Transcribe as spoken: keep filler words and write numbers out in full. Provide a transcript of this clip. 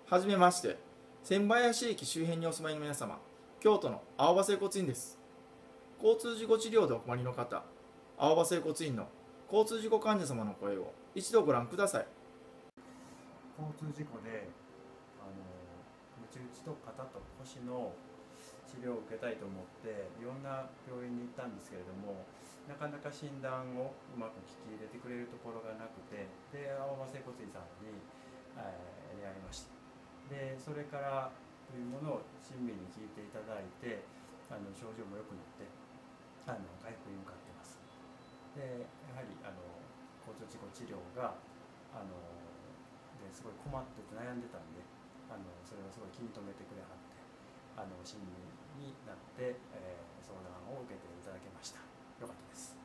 はじめまして。千林駅周辺にお住まいの皆様、京都の青葉整骨院です。交通事故治療でお困りの方、青葉整骨院の交通事故患者様の声を一度ご覧ください。 交通事故であのムチ打ちと肩と腰の治療を受けたいと思っていろんな病院に行ったんですけれども、なかなか診断をうまく聞き入れてくれるところがなくて、で青葉整骨院さんに、えー、出会いました。でそれからというものを親身に聞いていただいて、あの症状も良くなってあの回復に向かっています。でやはりあの交通事故治療があのですごい困ってて悩んでたんで、あのそれをすごい気に留めてくれはって、あの親身になって、えー、相談を受けていただけました。よかったです。